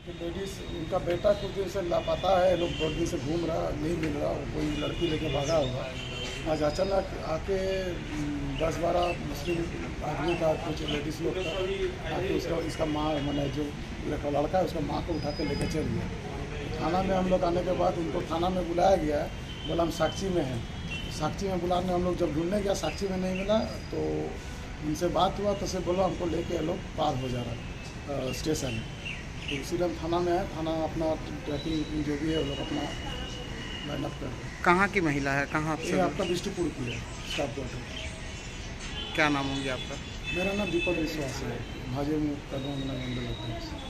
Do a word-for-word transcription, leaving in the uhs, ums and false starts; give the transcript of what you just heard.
Ladies उनका बेटा कुछ दिन से लापता है, लोग बहुत दिन से घूम रहा, नहीं मिल रहा, कोई लड़की लेके भागा होगा। आज अचानक आके दस बारह मुस्लिम आदमी का कुछ लेडीज़ लोग का आके उसका इसका माँ मैंने जो लड़का है उसका माँ को उठा के लेके चल गया। थाना में हम लोग आने के बाद उनको थाना में बुलाया गया, बोला हम साक्षी में हैं। साक्षी में बुलाने हम लोग जब ढूंढने गया साक्षी में नहीं मिला, तो उनसे बात हुआ तो से बोला हमको लेके लोग पार हो जा रहा स्टेशन। तो इसीलिए हम थाना में आए, थाना अपना ट्रैकिंग जो भी है वो लोग अपना लाइन अप कर रहे हैं। कहाँ की महिला है, कहाँ ये आपका बिष्टुपुर की है स्टाफ क्वार्टर। क्या नाम होंगे आपका? मेरा नाम दीपक विश्वास है, भाजपा में कदम मंडल होता है।